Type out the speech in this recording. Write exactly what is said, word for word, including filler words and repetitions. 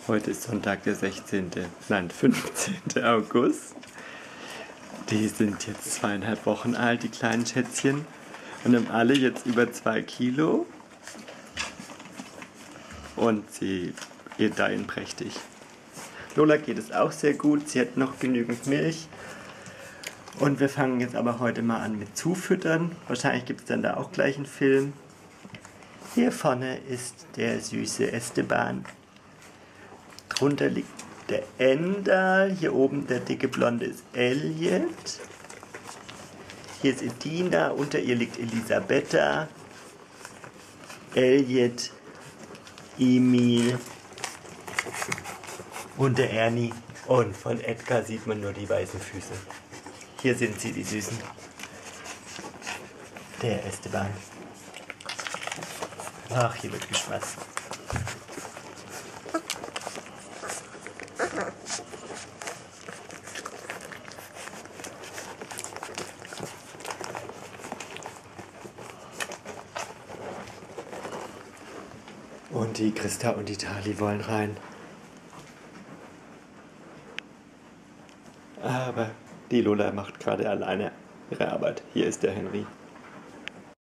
Heute ist Sonntag, der sechzehnte, nein, fünfzehnte August. Die sind jetzt zweieinhalb Wochen alt, die kleinen Schätzchen. Und haben alle jetzt über zwei Kilo. Und sie gedeihen prächtig. Lola geht es auch sehr gut, sie hat noch genügend Milch. Und wir fangen jetzt aber heute mal an mit Zufüttern. Wahrscheinlich gibt es dann da auch gleich einen Film. Hier vorne ist der süße Esteban. Drunter liegt der Endal. Hier oben der dicke Blonde ist Elliot. Hier ist Edina. Unter ihr liegt Elisabetta. Elliot. Emil. Und der Ernie. Und von Edgar sieht man nur die weißen Füße. Hier sind sie, die Süßen. Der Esteban. Ach, hier wird gespaßt. Und die Christa und die Tali wollen rein. Aber die Lola macht gerade alleine ihre Arbeit. Hier ist der Henry.